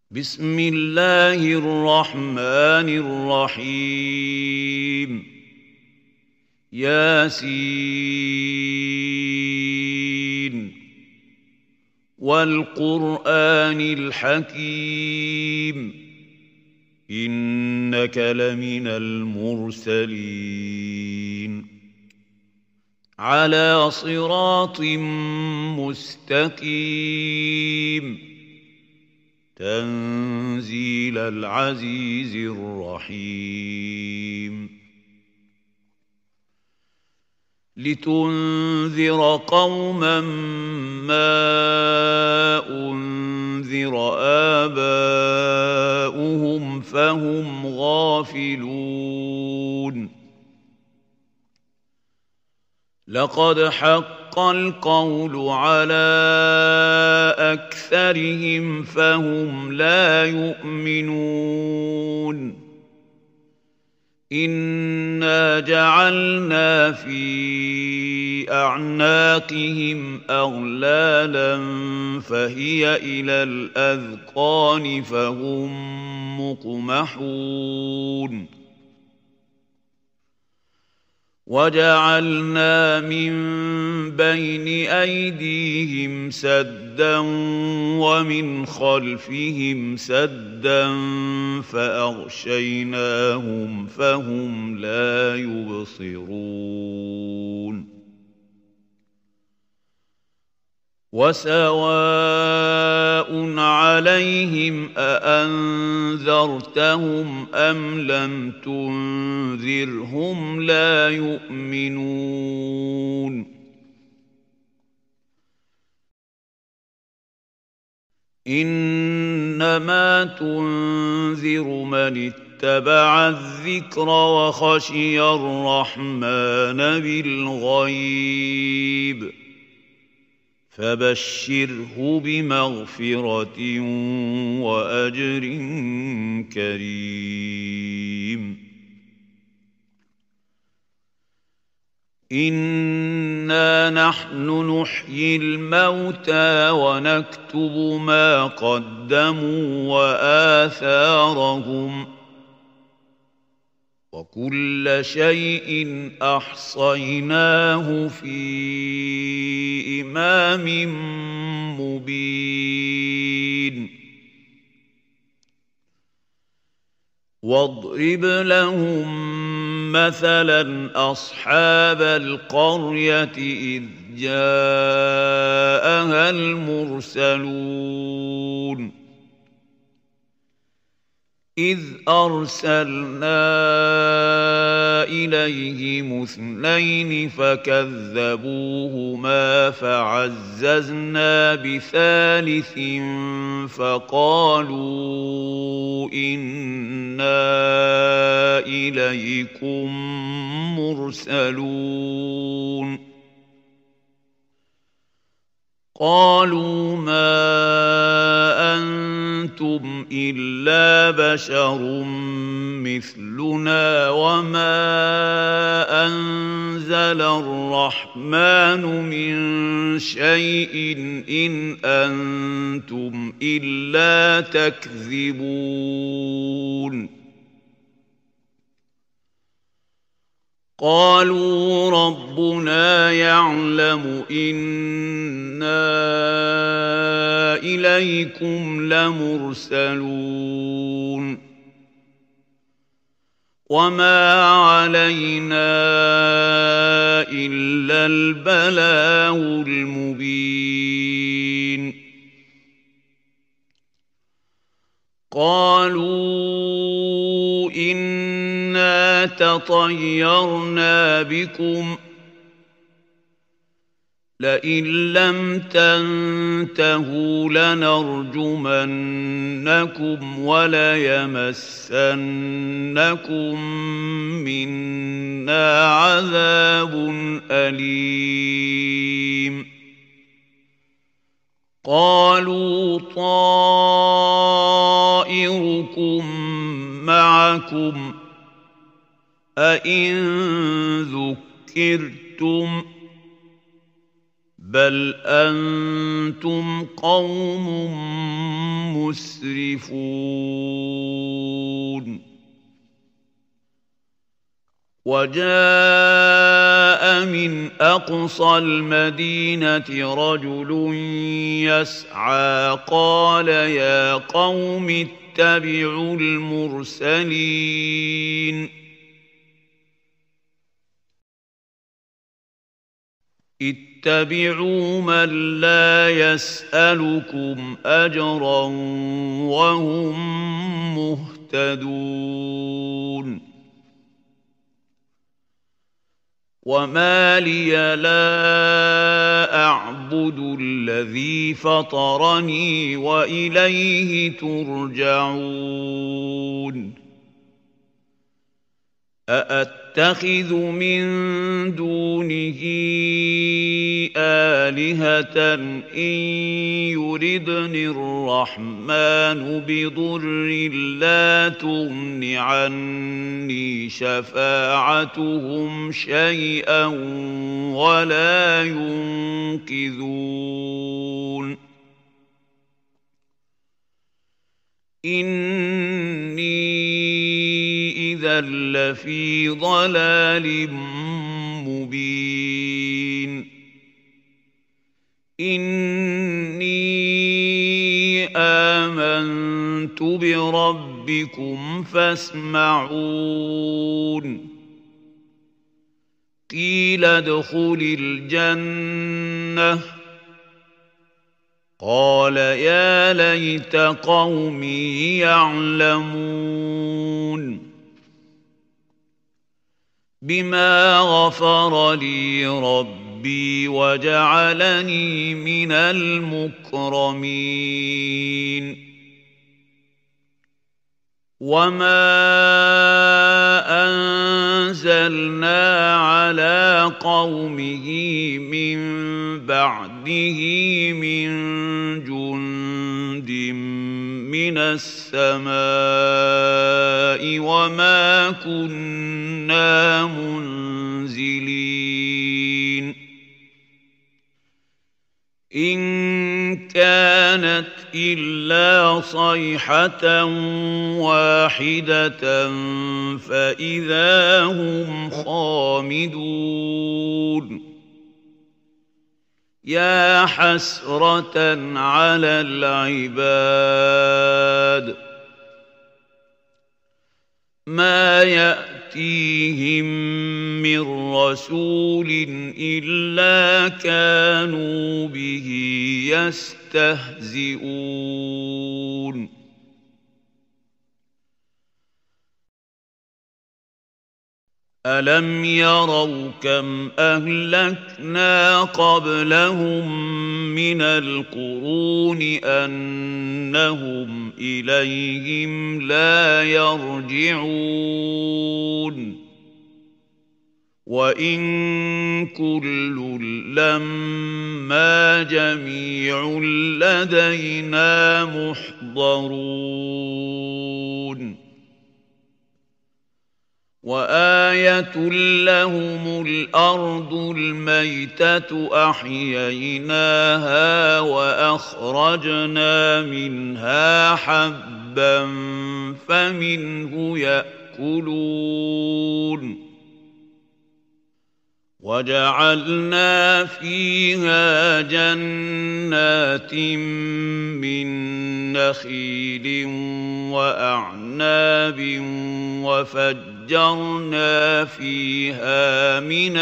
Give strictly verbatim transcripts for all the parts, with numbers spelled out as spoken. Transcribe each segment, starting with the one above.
بسم الله الرحمن الرحيم ياسين والقرآن الحكيم إنك لمن المرسلين على صراط مستقيم تنزيل العزيز الرحيم لتنذر قوما ما أنذر آباؤهم فهم غافلون لقد حق القول على أكثرهم فهم لا يؤمنون إنا جعلنا في أعناقهم أغلالا فهي إلى الأذقان فهم مقمحون وجعلنا من بين أيديهم سدا ومن خلفهم سدا فأغشيناهم فهم لا يبصرون وسواء عليهم أأنذرتهم أم لم تنذرهم لا يؤمنون إنما تنذر من اتبع الذكر وخشي الرحمن بالغيب فبشره بمغفرة وأجر كريم إنا نحن نحيي الموتى ونكتب ما قدموا وآثارهم وكل شيء أحصيناه في إمام مبين واضرب لهم مثلا أصحاب القرية إذ جاءها المرسلون إذ أرسلنا إليهم اثنين فكذبوهما فعززنا بثالث فقالوا إنا إليكم مرسلون قالوا ما أنتم إلا بشر مثلنا وما أنزل الرحمن من شيء إن أنتم إلا تكذبون قالوا ربنا يعلم إنا إليكم لمرسلون وما علينا إلا البلاغ المبين قالوا إنا تطيرنا بكم لئن لم تنتهوا لنرجمنكم وليمسنكم منا عذاب أليم قالوا طائركم معكم أئن ذكرتم بل أنتم قوم مسرفون وجاء من أقصى المدينة رجل يسعى قال يا قوم اتبعوا المرسلين اتبعوا من لا يسألكم أجرا وهم مهتدون وما لي لا أعبد الذي فطرني وإليه ترجعون أأتخذ من دونه آلهة إن يردني الرحمن بضر لا تغن عني شفاعتهم شيئا ولا ينقذون إني إذا لفي ضلال مبين إني آمنت بربكم فاسمعون قيل ادخل الجنة قال يا ليت قومي يعلمون بما غفر لي ربي وجعلني من المكرمين وما أنزلنا على قومه من بعده من جند من السماء وما كنا منزلين إن كانت إلا صيحة واحدة فإذا هم خامدون يا حسرة على العباد ما يأتيهم من رسول إلا كانوا به يستهزئون ألم يروا كم أهلكنا قبلهم من القرون أنهم إليهم لا يرجعون وإن كل لما جميع لدينا محضرون وآية لهم الأرض الميتة أحييناها وأخرجنا منها حبا فمنه يأكلون وجعلنا فيها جنات من نخيل وأعناب وفجرنا فيها من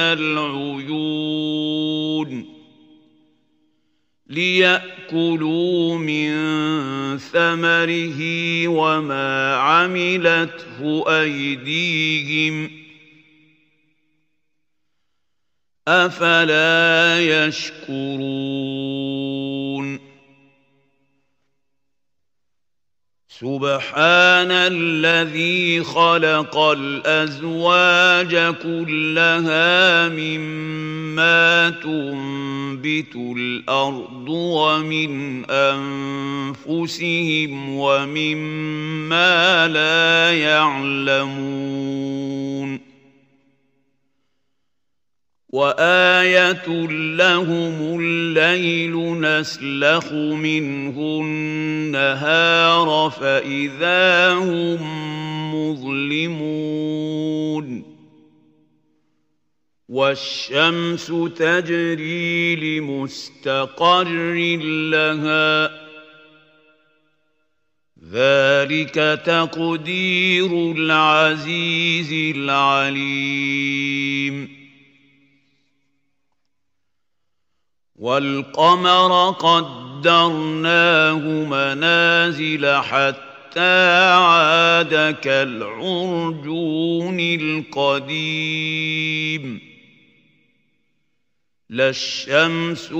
العيون ليأكلوا من ثمره وما عملته أيديهم أفلا يشكرون سبحان الذي خلق الأزواج كلها مما تنبت الأرض ومن أنفسهم ومما لا يعلمون وآية لهم الليل نسلخ منه النهار فإذا هم مظلمون والشمس تجري لمستقر لها ذلك تقدير العزيز العليم والقمر قدرناه منازل حتى عاد كالعرجون القديم لا الشمس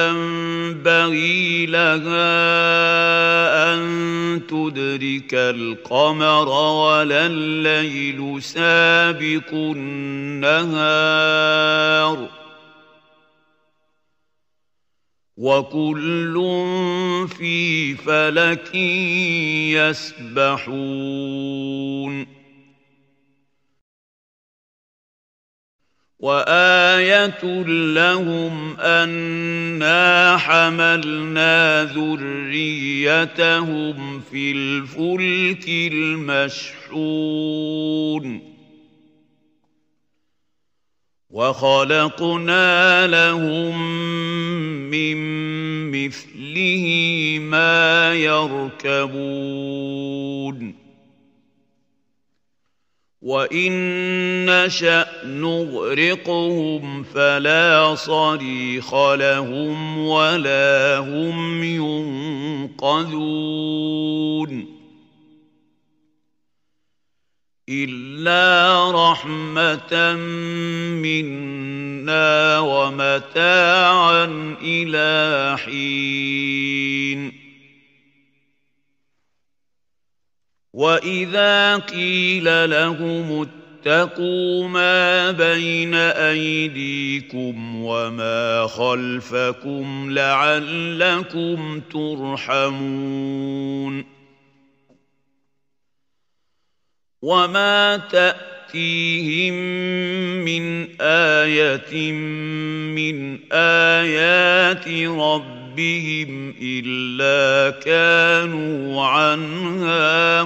ينبغي لها أن تدرك القمر ولا الليل سابق النهار وكل في فلك يسبحون وآية لهم أنا حملنا ذريتهم في الفلك المشحون وخلقنا لهم من مثله ما يركبون وإن نشأ نغرقهم فلا صريخ لهم ولا هم ينقذون إلا رحمة منا ومتاعا إلى حين وإذا قيل لهم اتقوا ما بين أيديكم وما خلفكم لعلكم ترحمون وما تأتيهم من آية من آيات ربهم إلا كانوا عنها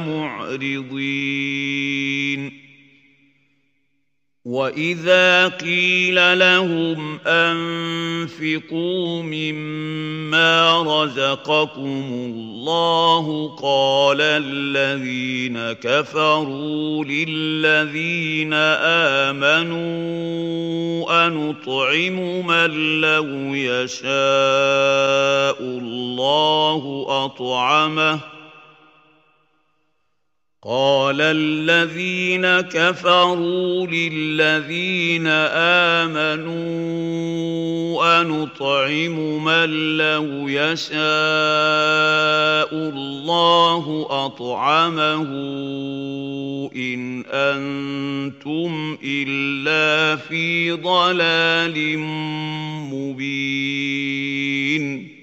معرضين وإذا قيل لهم أنفقوا مما رزقكم الله قال الذين كفروا للذين آمنوا أنطعم من لو يشاء الله أطعمه قال الذين كفروا للذين آمنوا أنطعم من لو يشاء الله أطعمه إن أنتم إلا في ضلال مبين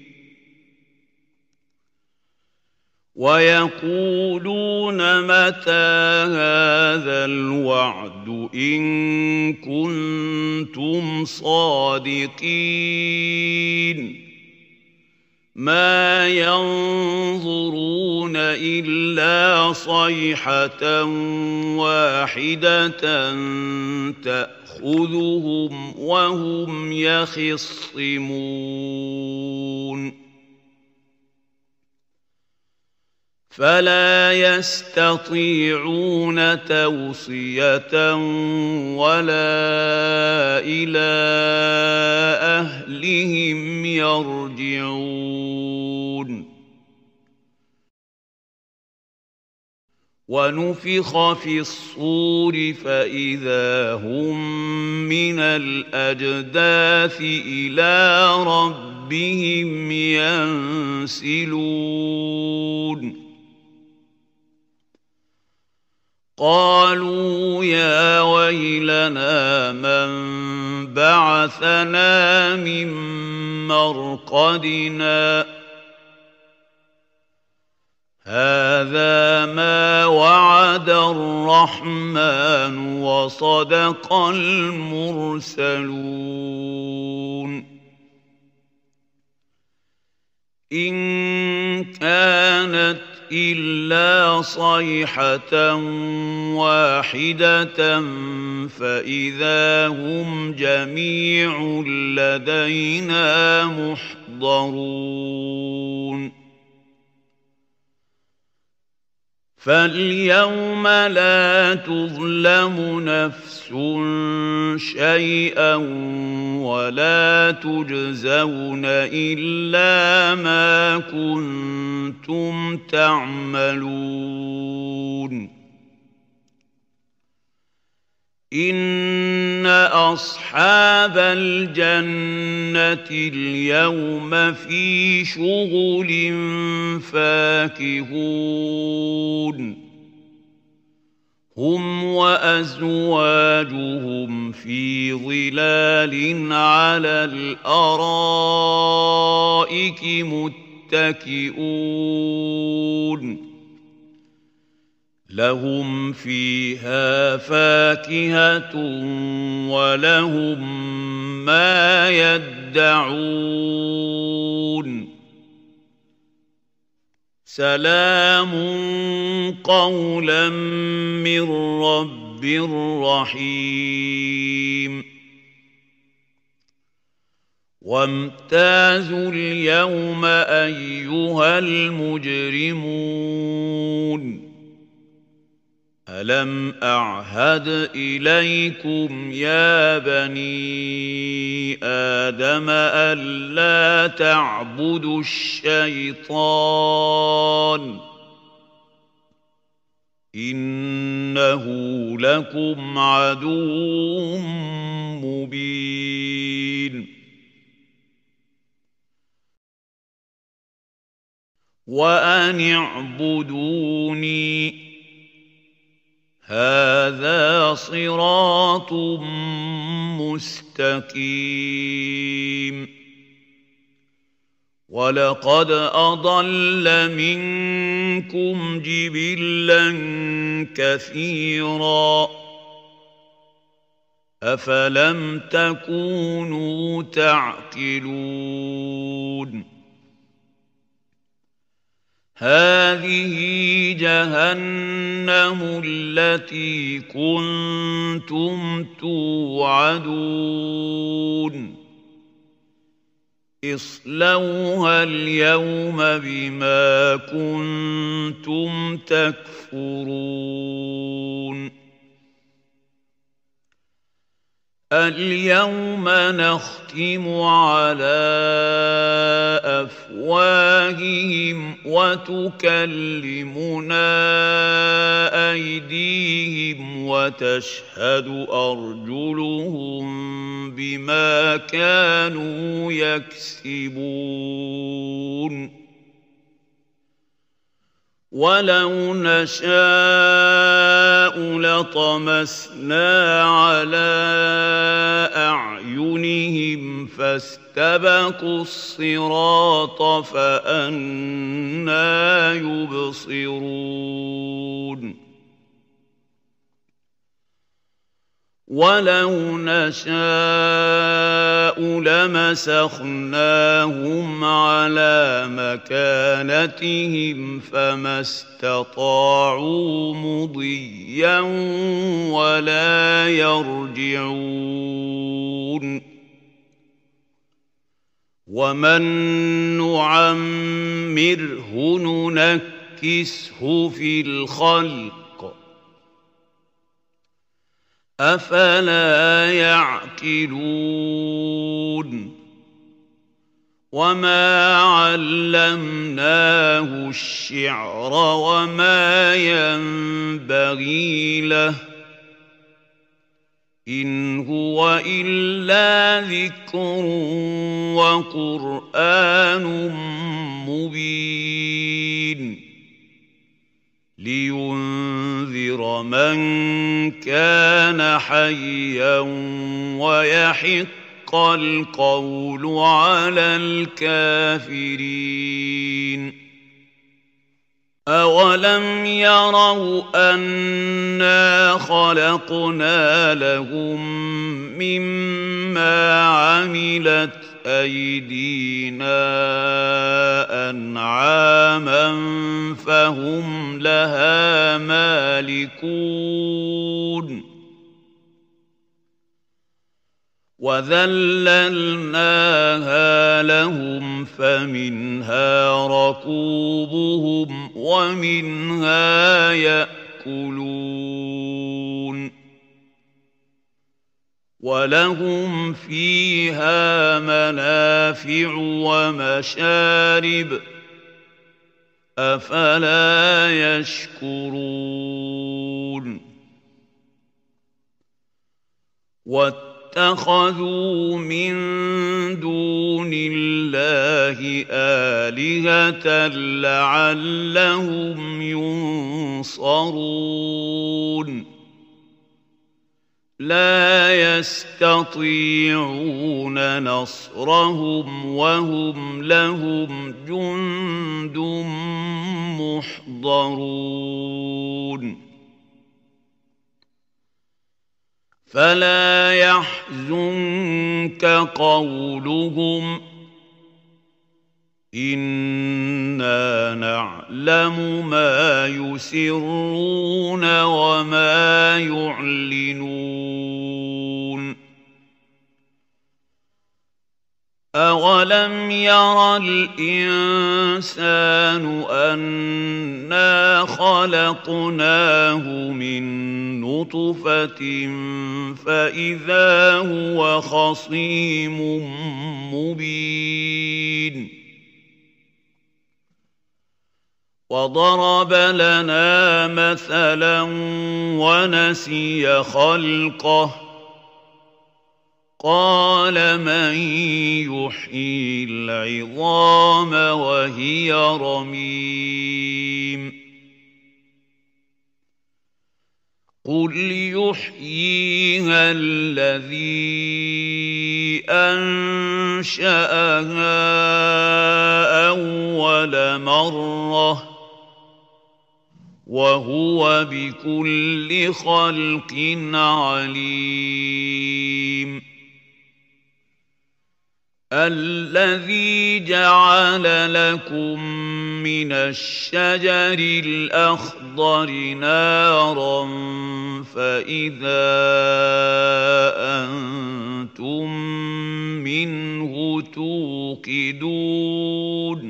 ويقولون متى هذا الوعد إن كنتم صادقين ما ينظرون إلا صيحة واحدة تأخذهم وهم يخصمون فلا يستطيعون توصية ولا إلى أهلهم يرجعون ونفخ في الصور فإذا هم من الأجداث إلى ربهم ينسلون قالوا يا ويلنا من بعثنا من مرقدنا هذا ما وعد الرحمن وصدق المرسلون إن كانت إلا صيحة واحدة فإذا هم جميع لدينا محضرون فاليوم لا تظلم نفس شيئا ولا تجزون إلا ما كنتم تعملون إن أصحاب الجنة اليوم في شغل فاكهون هم وأزواجهم في ظلال على الأرائك متكئون لهم فيها فاكهة ولهم ما يدعون سلام قولا من رب رحيم وامتازوا اليوم أيها المجرمون ألم أعهد إليكم يا بني آدم ألا تعبدوا الشيطان إنه لكم عدو مبين وأن اعبدوني هذا صراط مستقيم ولقد أضل منكم جبلا كثيرا أفلم تكونوا تعقلون هذه جهنم التي كنتم توعدون اصلوها اليوم بما كنتم تكفرون اليوم نختم على أفواههم وتكلمنا أيديهم وتشهد أرجلهم بما كانوا يكسبون ولو نشاء لطمسنا على أعينهم فاستبقوا الصراط فأنى يبصرون ولو نشاء لمسخناهم على مكانتهم فما استطاعوا مضيا ولا يرجعون ومن نعمره ننكسه في الخلق أفلا يعقلون وما علمناه الشعر وما ينبغي له إن هو إلا ذكر وقرآن مبين لينذر من كان حيا ويحق القول على الكافرين أَوَلَمْ يَرَوْا أَنَّا خَلَقْنَا لَهُم مِّمَّا عَمِلَتْ أَيْدِينَا أَنْعَامًا فَهُمْ لَهَا مَالِكُونَ وَذَلَّلْنَاهَا لَهُمْ فَمِنْهَا رَكُوبُهُمْ وَمِنْهَا يَأْكُلُونَ وَلَهُمْ فِيهَا مَنَافِعُ وَمَشَارِبُ أَفَلَا يَشْكُرُونَ اتَّخَذُوا مِن دُونِ اللَّهِ آلِهَةً لَّعَلَّهُمْ يُنصَرُونَ لَا يَسْتَطِيعُونَ نَصْرَهُمْ وَهُمْ لَهُمْ جُندٌ مُّحْضَرُونَ فَلَا يَحْزُنكَ قَوْلُهُمْ إِنَّا نَعْلَمُ مَا يُسِرُّونَ وَمَا يُعْلِنُونَ أَوَلَمْ يَرَ الْإِنسَانُ أَنَّا خَلَقْنَاهُ مِن نُّطْفَةٍ فَإِذَا هُوَ خَصِيمٌ مُّبِينٌ وَضَرَبَ لَنَا مَثَلًا وَنَسِيَ خَلْقَهُ قَالَ مَن يُحْيِي الْعِظَامَ وَهِيَ رَمِيمٌ قُلْ يُحْيِيهَا الَّذِي أَنشَأَهَا أَوَّلَ مَرَّةٍ وَهُوَ بِكُلِّ خَلْقٍ عَلِيمٌ الَّذِي جَعَلَ لَكُم مِّنَ الشَّجَرِ الْأَخْضَرِ نَارًا فَإِذَا أَنتُم مِّنْهُ تُوقِدُونَ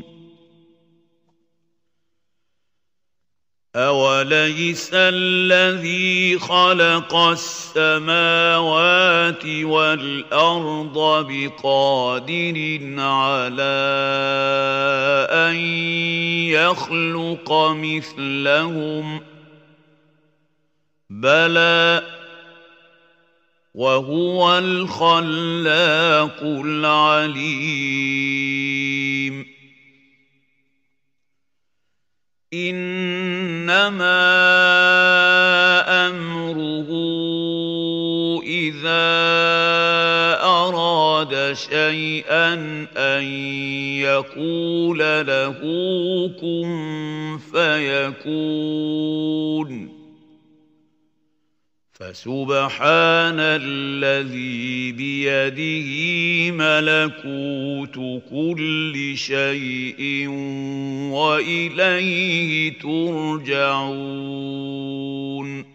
أَوَلَيْسَ الَّذِي خَلَقَ السَّمَاوَاتِ وَالْأَرْضَ بِقَادِرٍ عَلَىٰ أَن يَخْلُقَ مِثْلَهُم ۚ بَلَىٰ وَهُوَ الْخَلَّاقُ الْعَلِيمُ إِنَّمَا أَمْرُهُ إِذَا أَرَادَ شَيْئًا أَن يَقُولَ لَهُ كُن فَيَكُونُ فَسُبْحَانَ الَّذِي بِيَدِهِ مَلَكُوتُ كُلِّ شَيْءٍ وَإِلَيْهِ تُرْجَعُونَ